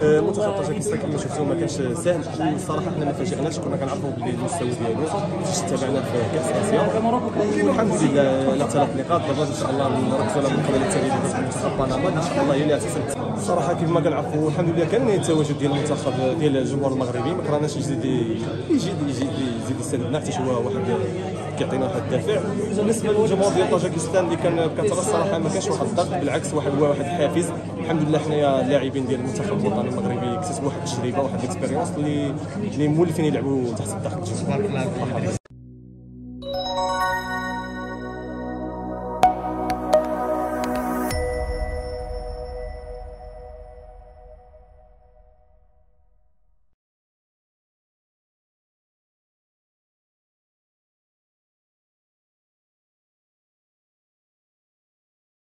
منتخب طاجكستان كما شفتوا ما كانش سهل، والصراحه حنا ما فاجئناش، كنا كنعرفوا بلي المستوى ديالو فاش تابعنا في كاس اسيا، والحمد لله على 3 نقاط. دابا ان شاء الله نركزوا على المقابله التاليه ديال منتخب بنما ان شاء الله هي اللي غتحسم. الصراحه كيف ما كنعرفوا الحمد لله كان التواجد ديال المنتخب ديال الجمهور المغربي، ما كرهناش يزيد يستندنا حتى هو واحد كيعطينا واحد الدافع. بالنسبه للجمهور ديال طاجكستان اللي كان بكثره الصراحه ما كانش واحد الضغط، بالعكس واحد الحافز. الحمد لله حنايا اللاعبين ديال المنتخب الوطني المغربي اكتسبوا واحد التجربه واحد الاكسبيريونس اللي مولفين يلعبوا تحت الضغط.